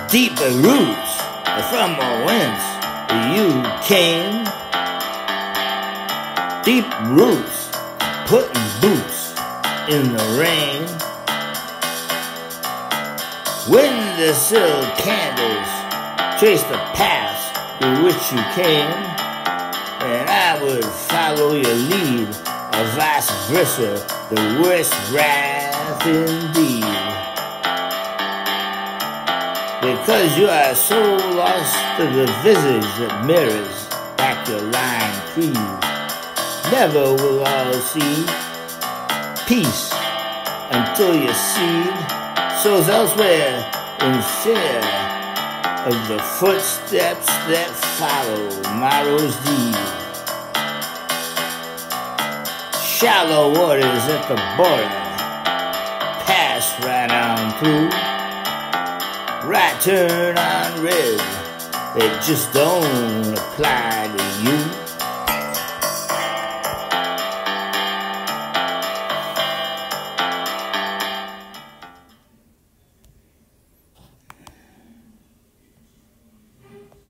deeper roots from whence you came. Deep roots, putting boots in the rain. When the silk candles trace the path through which you came, and I would follow your lead, or vice versa, the worst wrath indeed. Because you are so lost to the visage that mirrors back your lying creed, never will all see peace until your seed sows elsewhere in fear of the footsteps that follow tomorrow's deed. Shallow waters at the border, pass right on through. Right turn on red, it just don't apply to you.